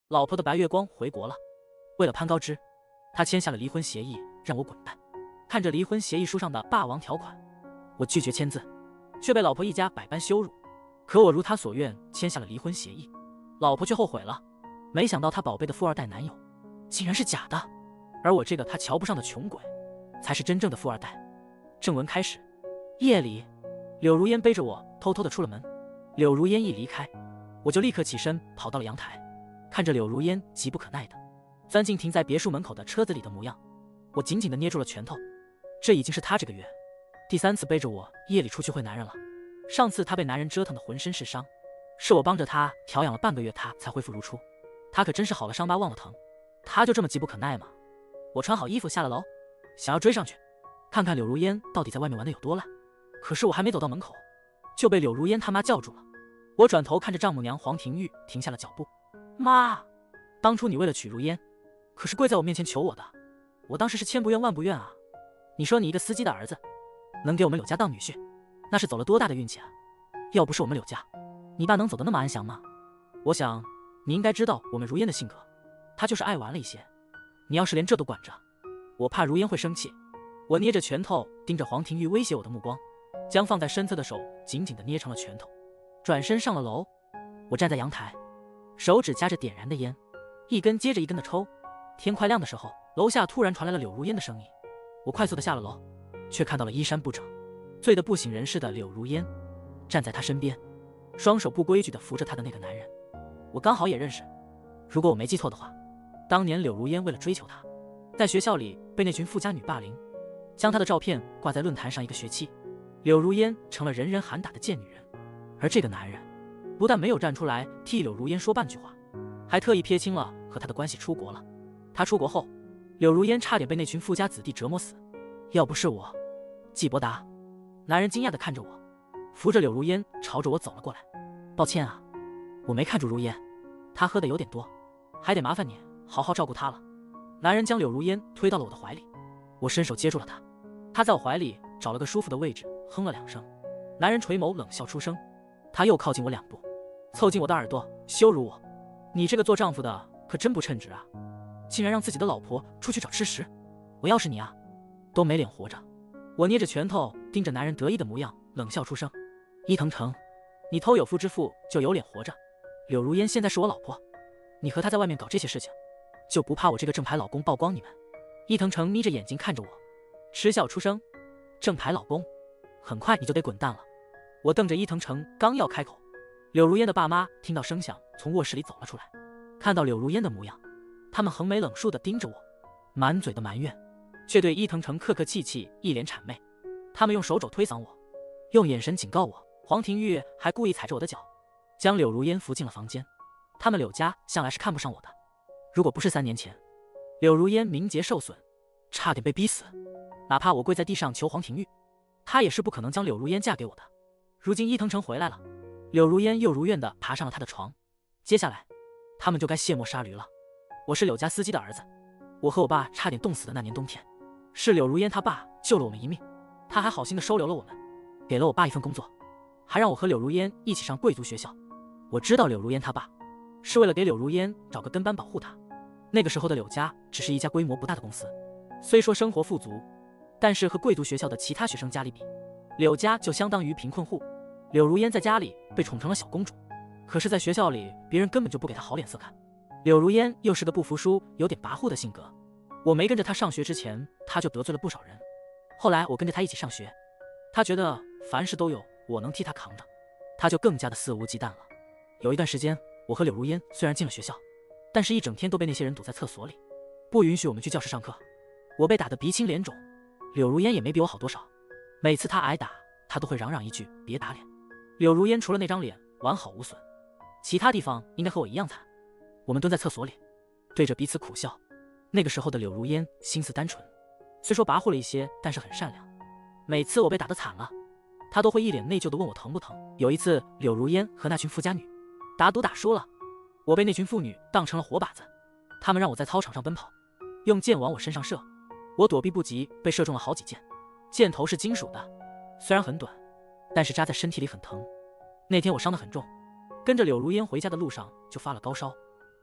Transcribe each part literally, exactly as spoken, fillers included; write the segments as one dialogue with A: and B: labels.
A: 老婆的白月光回国了，为了攀高枝，他签下了离婚协议，让我滚蛋。看着离婚协议书上的霸王条款，我拒绝签字，却被老婆一家百般羞辱。可我如他所愿签下了离婚协议，老婆却后悔了。没想到她宝贝的富二代男友竟然是假的，而我这个她瞧不上的穷鬼才是真正的富二代。正文开始。夜里，柳如烟背着我偷偷的出了门。柳如烟一离开，我就立刻起身跑到了阳台，看着柳如烟急不可耐的钻进停在别墅门口的车子里的模样，我紧紧的捏住了拳头。这已经是她这个月第三次背着我夜里出去会男人了。上次她被男人折腾的浑身是伤，是我帮着她调养了半个月，她才恢复如初。她可真是好了伤疤忘了疼，她就这么急不可耐吗？我穿好衣服下了楼，想要追上去看看柳如烟到底在外面玩的有多烂。可是我还没走到门口，就被柳如烟他妈叫住了。我转头看着丈母娘黄庭玉停下了脚步。妈，当初你为了娶如烟，可是跪在我面前求我的，我当时是千不愿万不愿啊。你说你一个司机的儿子能给我们柳家当女婿，那是走了多大的运气啊！要不是我们柳家，你爸能走得那么安详吗？我想你应该知道我们如烟的性格，她就是爱玩了一些。你要是连这都管着，我怕如烟会生气。我捏着拳头盯着黄庭玉威胁我的目光，将放在身侧的手紧紧地捏成了拳头，转身上了楼。我站在阳台，手指夹着点燃的烟，一根接着一根的抽。天快亮的时候，楼下突然传来了柳如烟的声音。我快速地下了楼，却看到了衣衫不整、醉得不省人事的柳如烟站在他身边，双手不规矩地扶着他的那个男人。我刚好也认识，如果我没记错的话，当年柳如烟为了追求他，在学校里被那群富家女霸凌，将他的照片挂在论坛上一个学期，柳如烟成了人人喊打的贱女人。而这个男人不但没有站出来替柳如烟说半句话，还特意撇清了和他的关系，出国了。他出国后，柳如烟差点被那群富家子弟折磨死。要不是我，季伯达。男人惊讶地看着我，扶着柳如烟朝着我走了过来。抱歉啊，我没看住如烟，她喝的有点多，还得麻烦你好好照顾她了。男人将柳如烟推到了我的怀里，我伸手接住了她。她在我怀里找了个舒服的位置，哼了两声。男人垂眸冷笑出声，他又靠近我两步，凑近我的耳朵羞辱我：你这个做丈夫的可真不称职啊，竟然让自己的老婆出去找吃食。我要是你啊，都没脸活着。我捏着拳头盯着男人得意的模样，冷笑出声：伊藤诚，你偷有妇之夫就有脸活着？柳如烟现在是我老婆，你和她在外面搞这些事情，就不怕我这个正牌老公曝光你们？伊藤诚眯着眼睛看着我，嗤笑出声：正牌老公，很快你就得滚蛋了。我瞪着伊藤诚，刚要开口，柳如烟的爸妈听到声响从卧室里走了出来。看到柳如烟的模样，他们横眉冷竖地盯着我，满嘴的埋怨，却对伊藤诚客客气气，一脸谄媚。他们用手肘推搡我，用眼神警告我。黄庭玉还故意踩着我的脚，将柳如烟扶进了房间。他们柳家向来是看不上我的，如果不是三年前柳如烟名节受损，差点被逼死，哪怕我跪在地上求黄庭玉，他也是不可能将柳如烟嫁给我的。如今伊藤诚回来了，柳如烟又如愿地爬上了他的床，接下来他们就该卸磨杀驴了。我是柳家司机的儿子，我和我爸差点冻死的那年冬天，是柳如烟他爸救了我们一命，他还好心地收留了我们，给了我爸一份工作，还让我和柳如烟一起上贵族学校。我知道柳如烟他爸是为了给柳如烟找个跟班保护她。那个时候的柳家只是一家规模不大的公司，虽说生活富足，但是和贵族学校的其他学生家里比，柳家就相当于贫困户。柳如烟在家里被宠成了小公主，可是在学校里别人根本就不给她好脸色看。柳如烟又是个不服输、有点跋扈的性格，我没跟着她上学之前，她就得罪了不少人。后来我跟着她一起上学，她觉得凡事都有我能替她扛着，她就更加的肆无忌惮了。有一段时间，我和柳如烟虽然进了学校，但是一整天都被那些人堵在厕所里，不允许我们去教室上课。我被打得鼻青脸肿，柳如烟也没比我好多少。每次她挨打，她都会嚷嚷一句别打脸。柳如烟除了那张脸完好无损，其他地方应该和我一样惨。我们蹲在厕所里，对着彼此苦笑。那个时候的柳如烟心思单纯，虽说跋扈了一些，但是很善良。每次我被打得惨了，她都会一脸内疚地问我疼不疼。有一次柳如烟和那群富家女打赌打输了，我被那群妇女当成了活靶子，他们让我在操场上奔跑，用箭往我身上射，我躲避不及，被射中了好几箭。箭头是金属的，虽然很短，但是扎在身体里很疼。那天我伤得很重，跟着柳如烟回家的路上就发了高烧。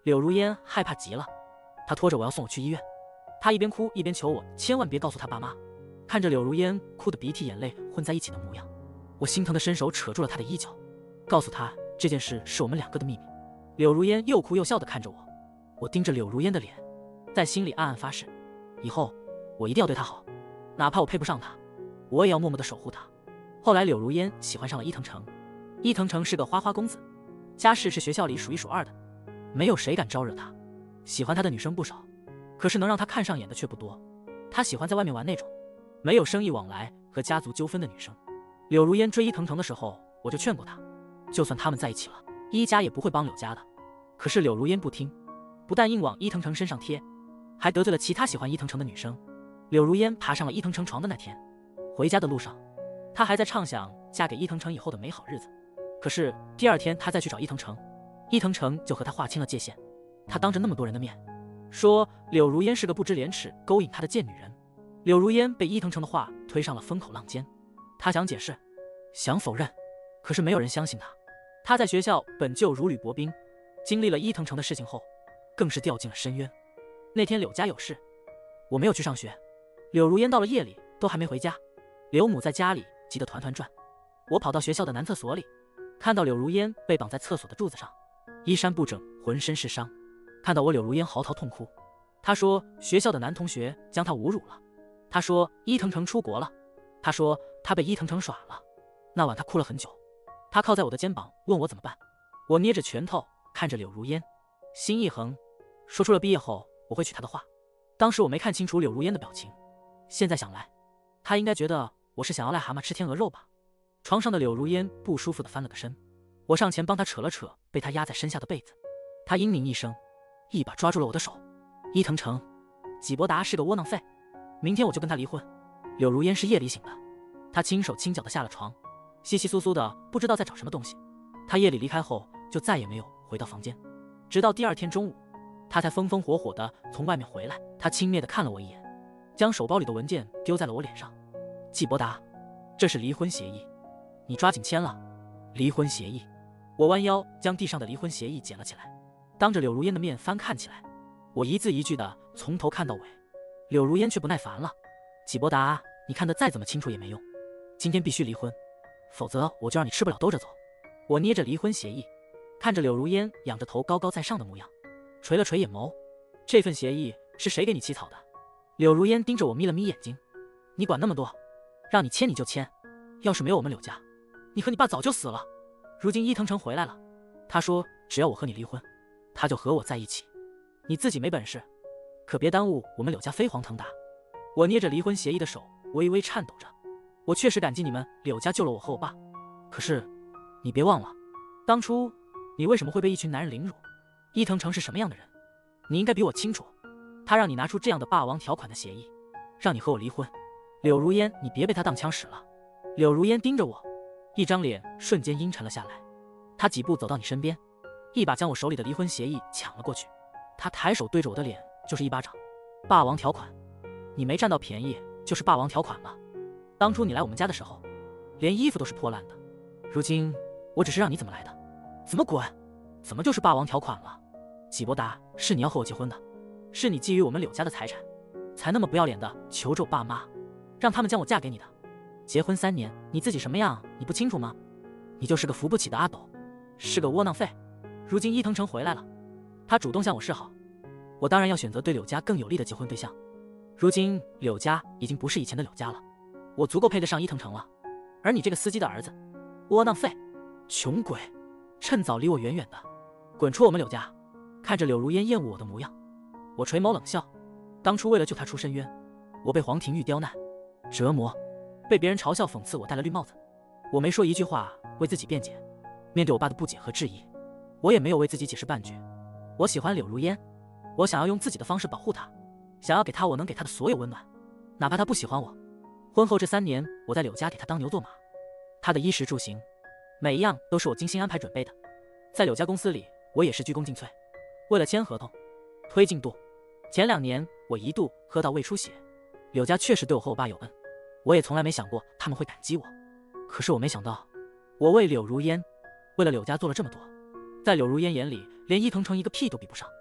A: 柳如烟害怕极了，她拖着我要送我去医院。她一边哭一边求我千万别告诉她爸妈。看着柳如烟哭得鼻涕眼泪混在一起的模样，我心疼的伸手扯住了她的衣角，告诉她这件事是我们两个的秘密。柳如烟又哭又笑地看着我，我盯着柳如烟的脸，在心里暗暗发誓，以后我一定要对她好，哪怕我配不上她，我也要默默地守护她。后来柳如烟喜欢上了伊藤诚，伊藤诚是个花花公子，家世是学校里数一数二的，没有谁敢招惹他。喜欢他的女生不少，可是能让他看上眼的却不多。他喜欢在外面玩那种没有生意往来和家族纠纷的女生。柳如烟追伊藤诚的时候，我就劝过他，就算他们在一起了，伊家也不会帮柳家的。可是柳如烟不听，不但硬往伊藤诚身上贴，还得罪了其他喜欢伊藤诚的女生。柳如烟爬上了伊藤诚床的那天，回家的路上，她还在畅想嫁给伊藤诚以后的美好日子。可是第二天她再去找伊藤诚，伊藤诚就和她划清了界限。他当着那么多人的面说柳如烟是个不知廉耻勾引他的贱女人。柳如烟被伊藤诚的话推上了风口浪尖，他想解释，想否认，可是没有人相信他。他在学校本就如履薄冰，经历了伊藤诚的事情后，更是掉进了深渊。那天柳家有事，我没有去上学。柳如烟到了夜里都还没回家，柳母在家里急得团团转。我跑到学校的男厕所里，看到柳如烟被绑在厕所的柱子上，衣衫不整，浑身是伤。看到我，柳如烟嚎啕痛哭。她说学校的男同学将她侮辱了，她说伊藤诚出国了，她说她被伊藤诚耍了。那晚她哭了很久，她靠在我的肩膀问我怎么办。我捏着拳头看着柳如烟，心一横，说出了毕业后我会娶她的话。当时我没看清楚柳如烟的表情，现在想来，她应该觉得我是想要癞蛤蟆吃天鹅肉吧。床上的柳如烟不舒服地翻了个身，我上前帮她扯了扯被她压在身下的被子。她嘤咛一声，一把抓住了我的手。伊藤诚，纪伯达是个窝囊废，明天我就跟他离婚。柳如烟是夜里醒的，她轻手轻脚地下了床，窸窸窣窣的不知道在找什么东西。她夜里离开后就再也没有回到房间，直到第二天中午，她才风风火火地从外面回来。她轻蔑地看了我一眼，将手包里的文件丢在了我脸上。纪伯达，这是离婚协议，你抓紧签了。离婚协议。我弯腰将地上的离婚协议捡了起来，当着柳如烟的面翻看起来。我一字一句的从头看到尾。柳如烟却不耐烦了，纪伯达，你看得再怎么清楚也没用，今天必须离婚，否则我就让你吃不了兜着走。我捏着离婚协议，看着柳如烟仰着头高高在上的模样，垂了垂眼眸。这份协议是谁给你起草的？柳如烟盯着我眯了眯眼睛，你管那么多，让你签你就签，要是没有我们柳家，你和你爸早就死了。如今伊藤诚回来了，他说只要我和你离婚，他就和我在一起。你自己没本事，可别耽误我们柳家飞黄腾达。我捏着离婚协议的手微微颤抖着，我确实感激你们柳家救了我和我爸，可是你别忘了，当初你为什么会被一群男人凌辱？伊藤诚是什么样的人，你应该比我清楚。他让你拿出这样的霸王条款的协议，让你和我离婚。柳如烟，你别被他当枪使了。柳如烟盯着我，一张脸瞬间阴沉了下来。他几步走到你身边，一把将我手里的离婚协议抢了过去。他抬手对着我的脸就是一巴掌。霸王条款，你没占到便宜就是霸王条款了。当初你来我们家的时候，连衣服都是破烂的，如今我只是让你怎么来的怎么滚，怎么就是霸王条款了？纪伯达，是你要和我结婚的，是你觊觎我们柳家的财产，才那么不要脸的求着我爸妈，让他们将我嫁给你的。结婚三年，你自己什么样你不清楚吗？你就是个扶不起的阿斗，是个窝囊废。如今伊藤诚回来了，他主动向我示好，我当然要选择对柳家更有利的结婚对象。如今柳家已经不是以前的柳家了，我足够配得上伊藤诚了。而你这个司机的儿子，窝囊废，穷鬼，趁早离我远远的，滚出我们柳家。看着柳如烟厌恶我的模样，我垂眸冷笑。当初为了救她出深渊，我被黄庭玉刁难折磨，被别人嘲笑讽刺我戴了绿帽子，我没说一句话为自己辩解。面对我爸的不解和质疑，我也没有为自己解释半句。我喜欢柳如烟，我想要用自己的方式保护她，想要给她我能给她的所有温暖，哪怕她不喜欢我。婚后这三年，我在柳家给她当牛做马，她的衣食住行每一样都是我精心安排准备的。在柳家公司里，我也是鞠躬尽瘁。为了签合同推进度，前两年我一度喝到胃出血。柳家确实对我和我爸有恩，我也从来没想过他们会感激我。可是我没想到，我为柳如烟，为了柳家做了这么多，在柳如烟眼里，连伊藤诚一个屁都比不上。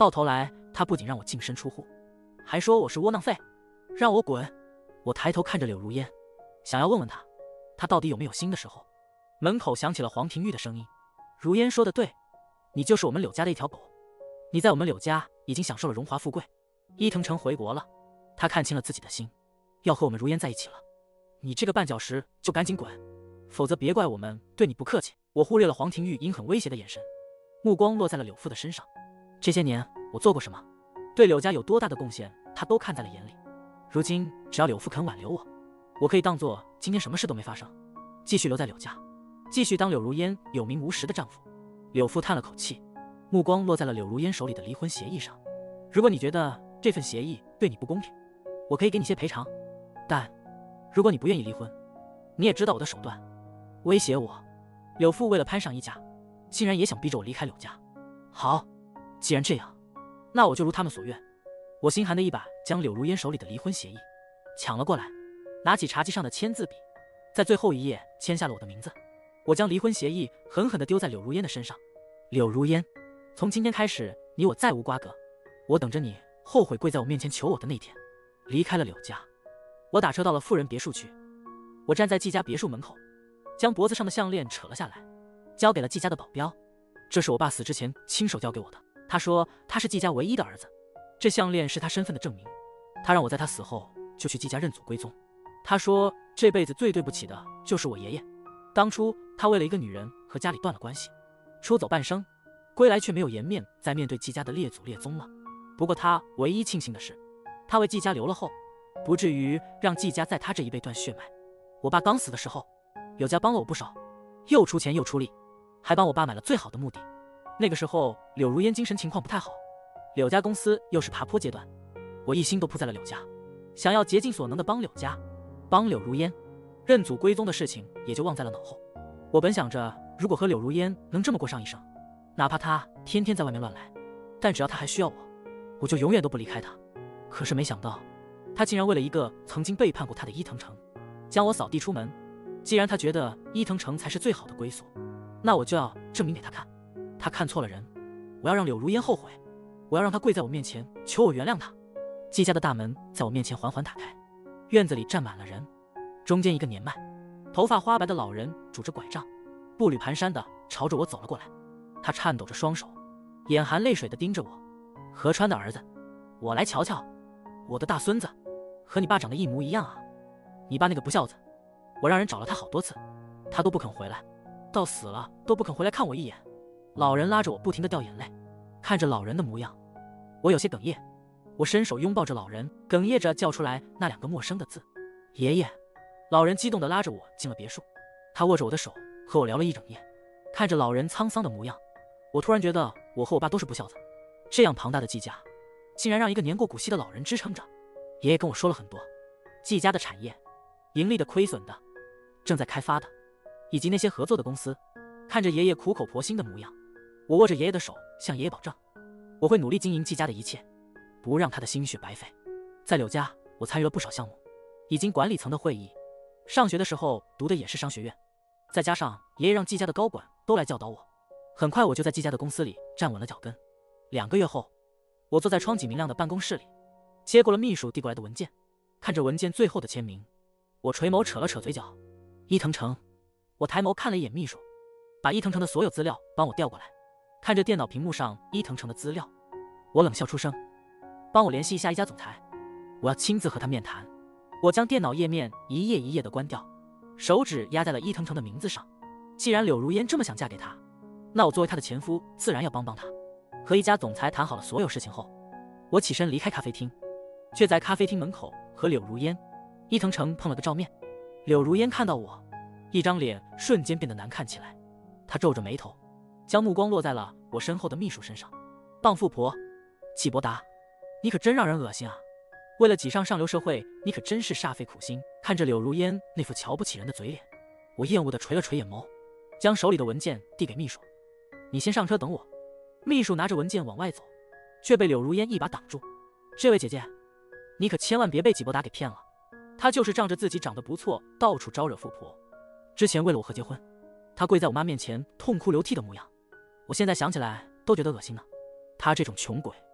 A: 到头来，他不仅让我净身出户，还说我是窝囊废，让我滚。我抬头看着柳如烟，想要问问他，他到底有没有心的时候，门口响起了黄庭玉的声音：“如烟说的对，你就是我们柳家的一条狗，你在我们柳家已经享受了荣华富贵。伊藤诚回国了，他看清了自己的心，要和我们如烟在一起了。你这个绊脚石就赶紧滚，否则别怪我们对你不客气。”我忽略了黄庭玉阴狠威胁的眼神，目光落在了柳父的身上。这些年我做过什么，对柳家有多大的贡献，他都看在了眼里。如今只要柳父肯挽留我，我可以当做今天什么事都没发生，继续留在柳家，继续当柳如烟有名无实的丈夫。柳父叹了口气，目光落在了柳如烟手里的离婚协议上。如果你觉得这份协议对你不公平，我可以给你些赔偿，但如果你不愿意离婚，你也知道我的手段，威胁我。柳父为了攀上一家，竟然也想逼着我离开柳家。好，既然这样，那我就如他们所愿。我心寒的一把将柳如烟手里的离婚协议抢了过来，拿起茶几上的签字笔，在最后一页签下了我的名字。我将离婚协议狠狠地丢在柳如烟的身上。柳如烟，从今天开始，你我再无瓜葛，我等着你后悔跪在我面前求我的那天。离开了柳家，我打车到了富人别墅区。我站在季家别墅门口，将脖子上的项链扯了下来，交给了季家的保镖。这是我爸死之前亲手交给我的，他说他是季家唯一的儿子，这项链是他身份的证明。他让我在他死后就去季家认祖归宗。他说这辈子最对不起的就是我爷爷，当初他为了一个女人和家里断了关系，出走半生，归来却没有颜面再面对季家的列祖列宗了。不过他唯一庆幸的是，他为季家留了后，不至于让季家在他这一辈断血脉。我爸刚死的时候，柳家帮了我不少，又出钱又出力，还帮我爸买了最好的墓地。那个时候柳如烟精神情况不太好，柳家公司又是爬坡阶段，我一心都扑在了柳家，想要竭尽所能的帮柳家，帮柳如烟。认祖归宗的事情也就忘在了脑后。我本想着，如果和柳如烟能这么过上一生，哪怕她天天在外面乱来，但只要她还需要我，我就永远都不离开她。可是没想到，她竟然为了一个曾经背叛过她的伊藤诚，将我扫地出门。既然她觉得伊藤诚才是最好的归宿，那我就要证明给她看，她看错了人。我要让柳如烟后悔，我要让她跪在我面前求我原谅她。季家的大门在我面前缓缓打开，院子里站满了人，中间一个年迈、头发花白的老人拄着拐杖，步履蹒跚地朝着我走了过来。他颤抖着双手，眼含泪水地盯着我。河川的儿子，我来瞧瞧，我的大孙子和你爸长得一模一样啊！你爸那个不孝子，我让人找了他好多次，他都不肯回来，到死了都不肯回来看我一眼。老人拉着我不停地掉眼泪，看着老人的模样，我有些哽咽。我伸手拥抱着老人，哽咽着叫出来那两个陌生的字：爷爷。老人激动地拉着我进了别墅，他握着我的手和我聊了一整夜。看着老人沧桑的模样，我突然觉得我和我爸都是不孝子。这样庞大的季家，竟然让一个年过古稀的老人支撑着。爷爷跟我说了很多，季家的产业，盈利的、亏损的，正在开发的，以及那些合作的公司。看着爷爷苦口婆心的模样，我握着爷爷的手，向爷爷保证，我会努力经营季家的一切，不让他的心血白费。在柳家，我参与了不少项目，以及管理层的会议。上学的时候读的也是商学院，再加上爷爷让季家的高管都来教导我，很快我就在季家的公司里站稳了脚跟。两个月后，我坐在窗景明亮的办公室里，接过了秘书递过来的文件。看着文件最后的签名，我垂眸扯了扯嘴角。伊藤诚。我抬眸看了一眼秘书，把伊藤诚的所有资料帮我调过来。看着电脑屏幕上伊藤诚的资料，我冷笑出声：帮我联系一下一家总裁，我要亲自和他面谈。我将电脑页面一页一页的关掉，手指压在了伊藤诚的名字上。既然柳如烟这么想嫁给他，那我作为他的前夫，自然要帮帮他。和一家总裁谈好了所有事情后，我起身离开咖啡厅，却在咖啡厅门口和柳如烟、伊藤诚碰了个照面。柳如烟看到我，一张脸瞬间变得难看起来，她皱着眉头，将目光落在了我身后的秘书身上。傍富婆季伯达，你可真让人恶心啊！为了挤上上流社会，你可真是煞费苦心。看着柳如烟那副瞧不起人的嘴脸，我厌恶地垂了垂眼眸，将手里的文件递给秘书：你先上车等我。秘书拿着文件往外走，却被柳如烟一把挡住：这位姐姐，你可千万别被季伯达给骗了，他就是仗着自己长得不错，到处招惹富婆。之前为了我和结婚，他跪在我妈面前痛哭流涕的模样，我现在想起来都觉得恶心呢。他这种穷鬼，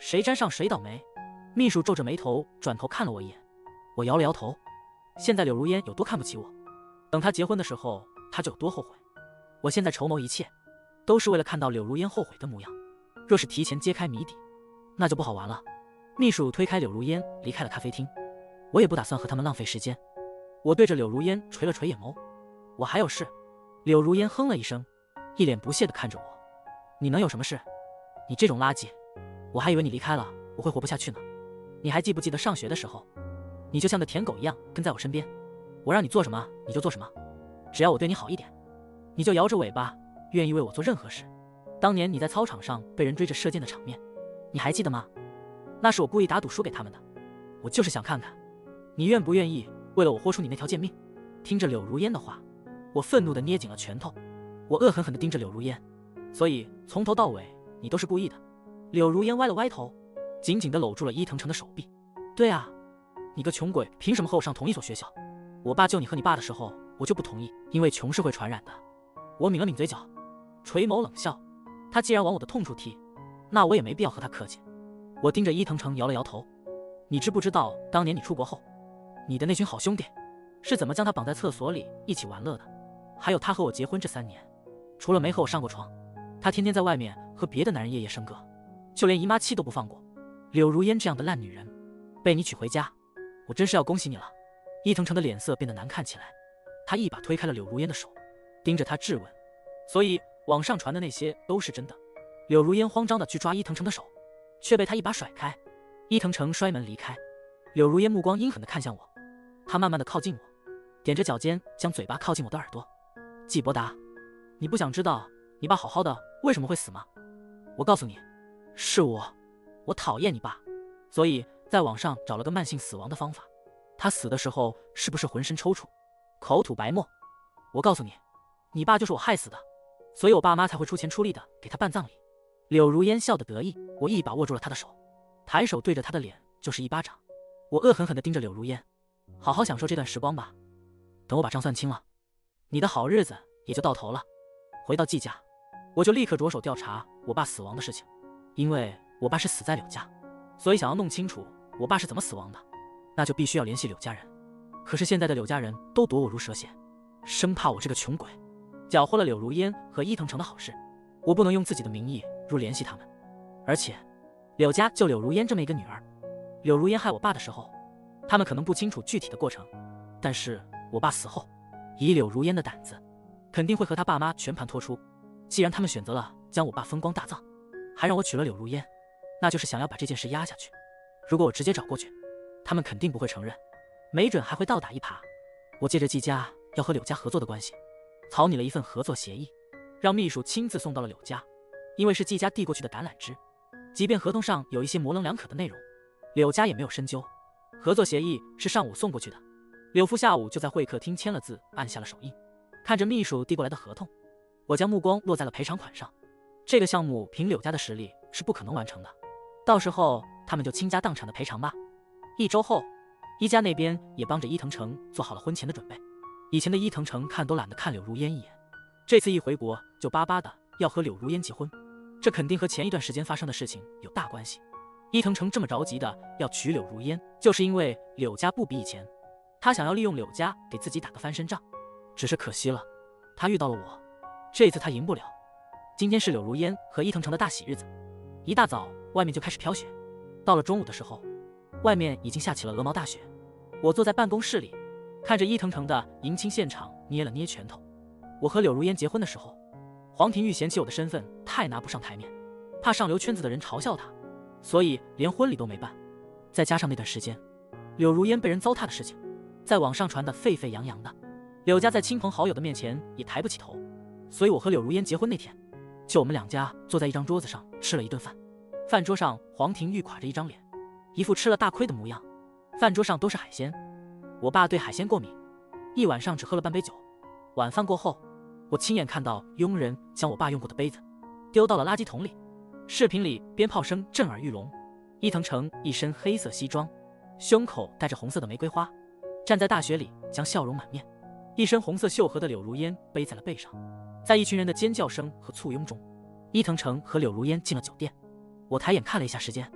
A: 谁沾上谁倒霉。秘书皱着眉头转头看了我一眼，我摇了摇头。现在柳如烟有多看不起我，等她结婚的时候，她就有多后悔。我现在筹谋一切，都是为了看到柳如烟后悔的模样。若是提前揭开谜底，那就不好玩了。秘书推开柳如烟，离开了咖啡厅。我也不打算和他们浪费时间。我对着柳如烟垂了垂眼眸，我还有事。柳如烟哼了一声，一脸不屑地看着我。你能有什么事？你这种垃圾，我还以为你离开了我会活不下去呢。你还记不记得上学的时候，你就像个舔狗一样跟在我身边，我让你做什么你就做什么，只要我对你好一点，你就摇着尾巴愿意为我做任何事。当年你在操场上被人追着射箭的场面，你还记得吗？那是我故意打赌输给他们的，我就是想看看你愿不愿意为了我豁出你那条贱命。听着柳如烟的话，我愤怒地捏紧了拳头，我恶狠狠地盯着柳如烟。所以从头到尾你都是故意的。柳如烟歪了歪头，紧紧地搂住了伊藤诚的手臂。对啊，你个穷鬼，凭什么和我上同一所学校？我爸救你和你爸的时候，我就不同意，因为穷是会传染的。我抿了抿嘴角，垂眸冷笑。他既然往我的痛处踢，那我也没必要和他客气。我盯着伊藤诚摇了摇头。你知不知道当年你出国后，你的那群好兄弟是怎么将他绑在厕所里一起玩乐的？还有他和我结婚这三年，除了没和我上过床，他天天在外面和别的男人夜夜笙歌，就连姨妈期都不放过。柳如烟这样的烂女人被你娶回家，我真是要恭喜你了。伊藤诚的脸色变得难看起来，他一把推开了柳如烟的手，盯着他质问。所以网上传的那些都是真的？柳如烟慌张地去抓伊藤诚的手，却被他一把甩开。伊藤诚摔门离开。柳如烟目光阴狠地看向我，他慢慢地靠近我，踮着脚尖将嘴巴靠近我的耳朵。季伯达，你不想知道你爸好好的为什么会死吗？我告诉你，是我，我讨厌你爸，所以在网上找了个慢性死亡的方法。他死的时候是不是浑身抽搐，口吐白沫？我告诉你，你爸就是我害死的，所以我爸妈才会出钱出力的给他办葬礼。柳如烟笑得得意，我一把握住了他的手，抬手对着他的脸就是一巴掌。我恶狠狠地盯着柳如烟，好好享受这段时光吧，等我把账算清了，你的好日子也就到头了。回到季家，我就立刻着手调查我爸死亡的事情，因为我爸是死在柳家，所以想要弄清楚我爸是怎么死亡的，那就必须要联系柳家人。可是现在的柳家人都躲我如蛇蝎，生怕我这个穷鬼搅和了柳如烟和伊藤诚的好事，我不能用自己的名义如联系他们。而且柳家就柳如烟这么一个女儿，柳如烟害我爸的时候，他们可能不清楚具体的过程，但是我爸死后，以柳如烟的胆子，肯定会和他爸妈全盘托出。既然他们选择了将我爸风光大葬，还让我娶了柳如烟，那就是想要把这件事压下去。如果我直接找过去，他们肯定不会承认，没准还会倒打一耙。我借着季家要和柳家合作的关系，草拟了一份合作协议，让秘书亲自送到了柳家。因为是季家递过去的橄榄枝，即便合同上有一些模棱两可的内容，柳家也没有深究。合作协议是上午送过去的，柳父下午就在会客厅签了字，按下了手印。看着秘书递过来的合同，我将目光落在了赔偿款上。这个项目凭柳家的实力是不可能完成的，到时候他们就倾家荡产的赔偿吧。一周后，伊家那边也帮着伊藤诚做好了婚前的准备。以前的伊藤诚看都懒得看柳如烟一眼，这次一回国就巴巴的要和柳如烟结婚，这肯定和前一段时间发生的事情有大关系。伊藤诚这么着急的要娶柳如烟，就是因为柳家不比以前，他想要利用柳家给自己打个翻身仗。只是可惜了，他遇到了我，这次他赢不了。今天是柳如烟和伊藤诚的大喜日子，一大早外面就开始飘雪，到了中午的时候，外面已经下起了鹅毛大雪。我坐在办公室里，看着伊藤诚的迎亲现场，捏了捏拳头。我和柳如烟结婚的时候，黄庭玉嫌弃我的身份太拿不上台面，怕上流圈子的人嘲笑他，所以连婚礼都没办。再加上那段时间柳如烟被人糟蹋的事情，在网上传得沸沸扬扬的，柳家在亲朋好友的面前也抬不起头。所以我和柳如烟结婚那天，就我们两家坐在一张桌子上吃了一顿饭。饭桌上黄庭玉垮着一张脸，一副吃了大亏的模样。饭桌上都是海鲜，我爸对海鲜过敏，一晚上只喝了半杯酒。晚饭过后，我亲眼看到佣人将我爸用过的杯子丢到了垃圾桶里。视频里鞭炮声震耳欲聋，伊藤诚一身黑色西装，胸口带着红色的玫瑰花，站在大雪里将笑容满面。一身红色绣荷的柳如烟背在了背上，在一群人的尖叫声和簇拥中，伊藤诚和柳如烟进了酒店。我抬眼看了一下时间，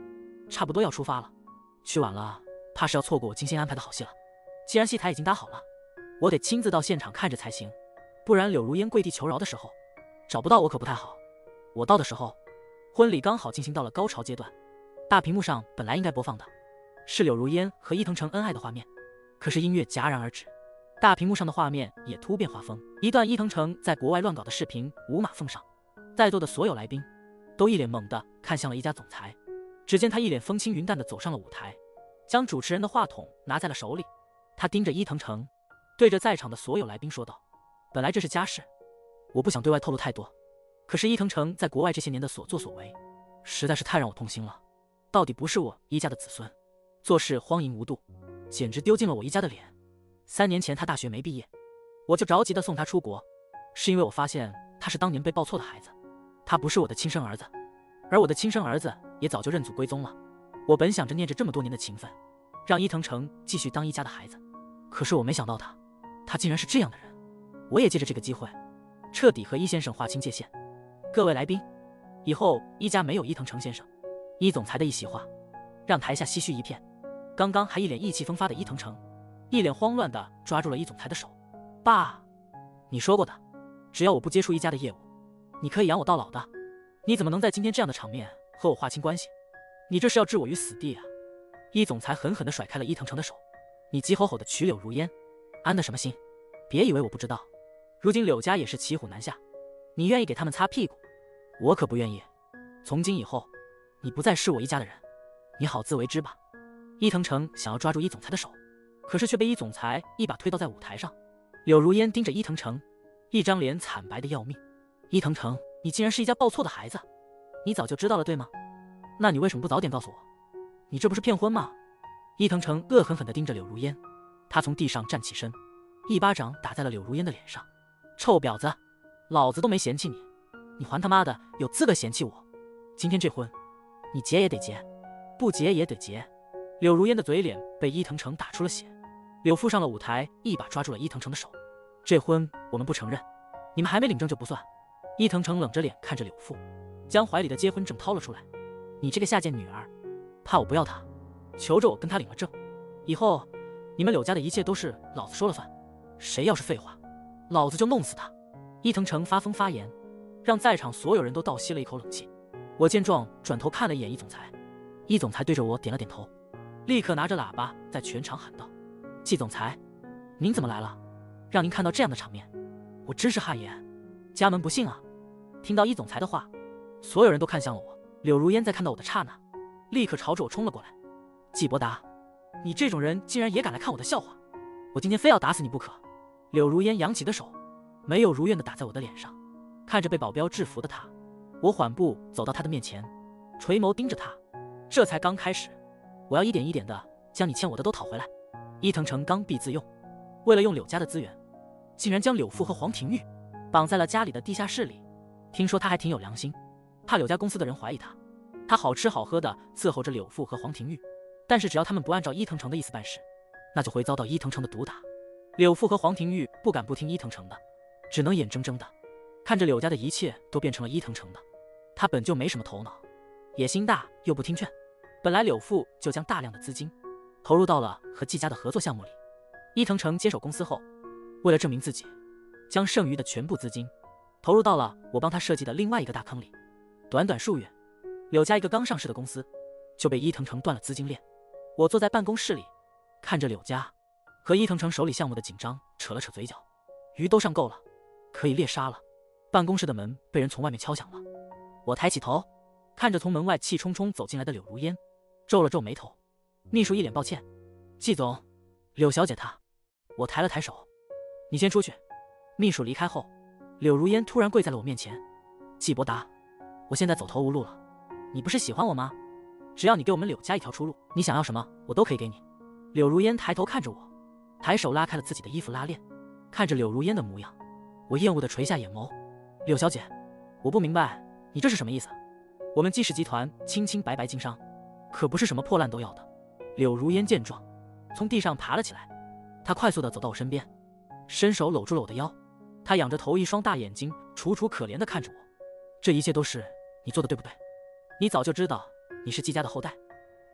A: 差不多要出发了，去晚了怕是要错过我精心安排的好戏了。既然戏台已经搭好了，我得亲自到现场看着才行，不然柳如烟跪地求饶的时候找不到我可不太好。我到的时候，婚礼刚好进行到了高潮阶段，大屏幕上本来应该播放的是柳如烟和伊藤诚恩爱的画面，可是音乐戛然而止，大屏幕上的画面也突变画风，一段伊藤诚在国外乱搞的视频五马奉上。在座的所有来宾都一脸懵地看向了一家总裁，只见他一脸风轻云淡地走上了舞台，将主持人的话筒拿在了手里。他盯着伊藤诚，对着在场的所有来宾说道：本来这是家事，我不想对外透露太多，可是伊藤诚在国外这些年的所作所为实在是太让我痛心了。到底不是我伊家的子孙，做事荒淫无度，简直丢尽了我伊家的脸。三年前他大学没毕业，我就着急的送他出国，是因为我发现他是当年被抱错的孩子，他不是我的亲生儿子，而我的亲生儿子也早就认祖归宗了。我本想着念着这么多年的情分，让伊藤诚继续当伊家的孩子，可是我没想到他，他竟然是这样的人。我也借着这个机会，彻底和伊先生划清界限。各位来宾，以后伊家没有伊藤诚先生。伊总裁的一席话，让台下唏嘘一片。刚刚还一脸意气风发的伊藤诚，一脸慌乱地抓住了伊总裁的手。爸，你说过的，只要我不接触伊家的业务，你可以养我到老的。你怎么能在今天这样的场面和我划清关系？你这是要置我于死地啊！伊总裁狠狠地甩开了伊藤诚的手。你急吼吼地娶柳如烟，安的什么心？别以为我不知道，如今柳家也是骑虎难下，你愿意给他们擦屁股，我可不愿意。从今以后，你不再是我伊家的人，你好自为之吧。伊藤诚想要抓住伊总裁的手，可是却被伊总裁一把推倒在舞台上。柳如烟盯着伊藤诚，一张脸惨白的要命。伊藤诚，你竟然是一家抱错的孩子，你早就知道了对吗？那你为什么不早点告诉我？你这不是骗婚吗？伊藤诚恶狠狠地盯着柳如烟，他从地上站起身，一巴掌打在了柳如烟的脸上。臭婊子，老子都没嫌弃你，你还他妈的有资格嫌弃我？今天这婚，你结也得结，不结也得结。柳如烟的嘴脸被伊藤诚打出了血。柳父上了舞台，一把抓住了伊藤诚的手。这婚我们不承认，你们还没领证就不算。伊藤诚冷着脸看着柳父，将怀里的结婚证掏了出来。你这个下贱女儿，怕我不要她，求着我跟她领了证，以后你们柳家的一切都是老子说了算，谁要是废话，老子就弄死他。伊藤诚发疯发言，让在场所有人都倒吸了一口冷气。我见状转头看了一眼伊总裁，伊总裁对着我点了点头，立刻拿着喇叭在全场喊道：季总裁，您怎么来了？让您看到这样的场面，我真是汗颜，家门不幸啊。听到伊总裁的话，所有人都看向了我。柳如烟在看到我的刹那，立刻朝着我冲了过来。季伯达，你这种人竟然也敢来看我的笑话，我今天非要打死你不可。柳如烟扬起的手没有如愿的打在我的脸上。看着被保镖制服的他，我缓步走到他的面前，垂眸盯着他。这才刚开始，我要一点一点的将你欠我的都讨回来。伊藤诚刚愎自用，为了用柳家的资源，竟然将柳父和黄庭玉绑在了家里的地下室里。听说他还挺有良心，怕柳家公司的人怀疑他，他好吃好喝的伺候着柳父和黄庭玉。但是只要他们不按照伊藤诚的意思办事，那就会遭到伊藤诚的毒打。柳父和黄庭玉不敢不听伊藤诚的，只能眼睁睁的看着柳家的一切都变成了伊藤诚的。他本就没什么头脑，野心大又不听劝，本来柳父就将大量的资金投入到了和季家的合作项目里。伊藤诚接手公司后，为了证明自己，将剩余的全部资金投入到了我帮他设计的另外一个大坑里。短短数月，柳家一个刚上市的公司就被伊藤诚断了资金链。我坐在办公室里，看着柳家和伊藤诚手里项目的紧张，扯了扯嘴角。鱼都上钩了，可以猎杀了。办公室的门被人从外面敲响了，我抬起头，看着从门外气冲冲走进来的柳如烟，皱了皱眉头。秘书一脸抱歉：季总，柳小姐她……我抬了抬手：你先出去。秘书离开后，柳如烟突然跪在了我面前：季伯达，我现在走投无路了，你不是喜欢我吗？只要你给我们柳家一条出路，你想要什么我都可以给你。柳如烟抬头看着我，抬手拉开了自己的衣服拉链。看着柳如烟的模样，我厌恶地垂下眼眸。柳小姐，我不明白你这是什么意思？我们季氏集团清清白白经商，可不是什么破烂都要的。柳如烟见状，从地上爬了起来，她快速地走到我身边，伸手搂住了我的腰。她仰着头，一双大眼睛楚楚可怜地看着我。这一切都是你做的对不对？你早就知道你是季家的后代，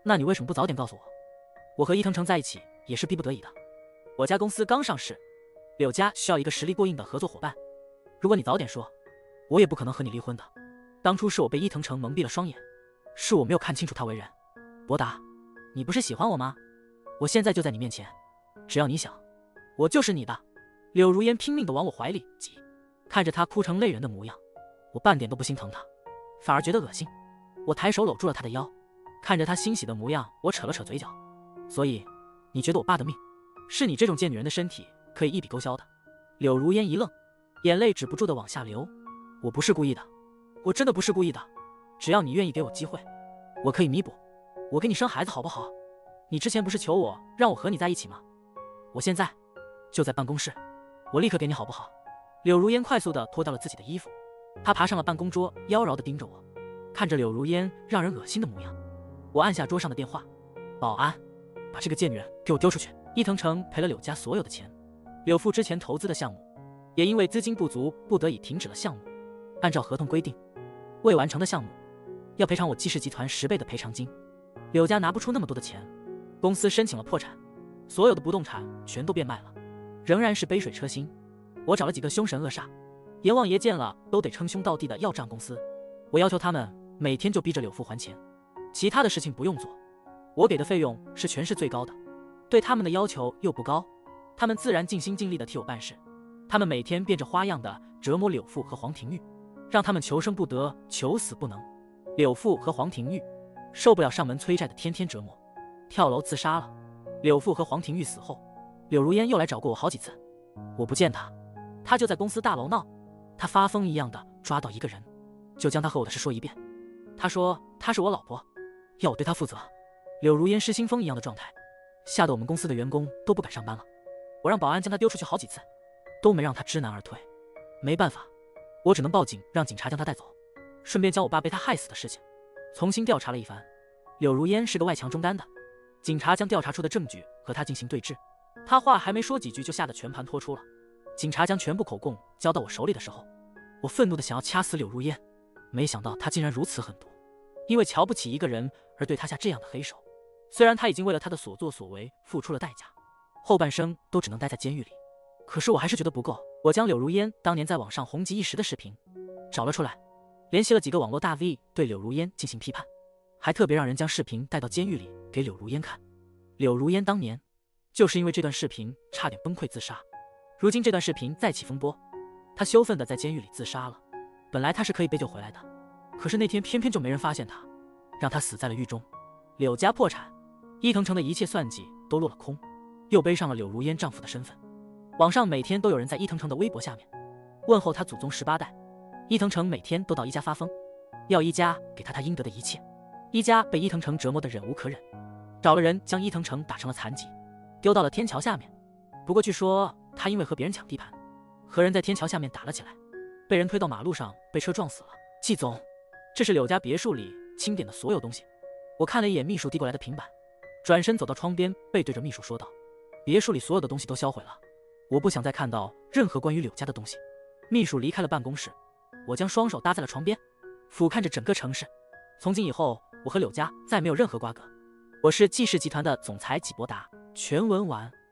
A: 那你为什么不早点告诉我？我和伊藤诚在一起也是逼不得已的。我家公司刚上市，柳家需要一个实力过硬的合作伙伴。如果你早点说，我也不可能和你离婚的。当初是我被伊藤诚蒙蔽了双眼，是我没有看清楚他为人。博达，你不是喜欢我吗？我现在就在你面前，只要你想，我就是你的。柳如烟拼命地往我怀里挤，看着他哭成泪人的模样，我半点都不心疼他，反而觉得恶心。我抬手搂住了他的腰，看着他欣喜的模样，我扯了扯嘴角。所以，你觉得我爸的命，是你这种贱女人的身体可以一笔勾销的？柳如烟一愣，眼泪止不住地往下流。我不是故意的，我真的不是故意的。只要你愿意给我机会，我可以弥补。我给你生孩子好不好？你之前不是求我让我和你在一起吗？我现在就在办公室，我立刻给你好不好？柳如烟快速地脱掉了自己的衣服，她爬上了办公桌，妖娆地盯着我，看着柳如烟让人恶心的模样。我按下桌上的电话，保安，把这个贱女人给我丢出去。伊藤诚赔了柳家所有的钱，柳父之前投资的项目也因为资金不足不得已停止了项目。按照合同规定，未完成的项目要赔偿我季氏集团十倍的赔偿金。柳家拿不出那么多的钱，公司申请了破产，所有的不动产全都变卖了，仍然是杯水车薪。我找了几个凶神恶煞，阎王爷见了都得称兄道弟的要账公司，我要求他们每天就逼着柳父还钱，其他的事情不用做。我给的费用是全市最高的，对他们的要求又不高，他们自然尽心尽力的替我办事。他们每天变着花样的折磨柳父和黄庭玉，让他们求生不得，求死不能。柳父和黄庭玉受不了上门催债的天天折磨，跳楼自杀了。柳父和黄庭玉死后，柳如烟又来找过我好几次，我不见他，他就在公司大楼闹。他发疯一样的抓到一个人，就将他和我的事说一遍。他说他是我老婆，要我对他负责。柳如烟失心疯一样的状态，吓得我们公司的员工都不敢上班了。我让保安将他丢出去好几次，都没让他知难而退。没办法，我只能报警，让警察将他带走，顺便将我爸被他害死的事情重新调查了一番。柳如烟是个外强中干的，警察将调查出的证据和他进行对峙，他话还没说几句就吓得全盘托出了。警察将全部口供交到我手里的时候，我愤怒的想要掐死柳如烟，没想到他竟然如此狠毒，因为瞧不起一个人而对他下这样的黑手。虽然他已经为了他的所作所为付出了代价，后半生都只能待在监狱里，可是我还是觉得不够。我将柳如烟当年在网上红极一时的视频找了出来，联系了几个网络大 V 对柳如烟进行批判，还特别让人将视频带到监狱里给柳如烟看。柳如烟当年就是因为这段视频差点崩溃自杀，如今这段视频再起风波，她羞愤的在监狱里自杀了。本来她是可以被救回来的，可是那天偏偏就没人发现她，让她死在了狱中。柳家破产，伊藤诚的一切算计都落了空，又背上了柳如烟丈夫的身份。网上每天都有人在伊藤诚的微博下面问候他祖宗十八代。伊藤诚每天都到伊家发疯，要伊家给他他应得的一切。伊家被伊藤诚折磨得忍无可忍，找了人将伊藤诚打成了残疾，丢到了天桥下面。不过据说他因为和别人抢地盘，和人在天桥下面打了起来，被人推到马路上，被车撞死了。季总，这是柳家别墅里清点的所有东西。我看了一眼秘书递过来的平板，转身走到窗边，背对着秘书说道：别墅里所有的东西都销毁了，我不想再看到任何关于柳家的东西。秘书离开了办公室，我将双手搭在了床边，俯瞰着整个城市。从今以后，我和柳家再没有任何瓜葛。我是季氏集团的总裁纪伯达。全文完。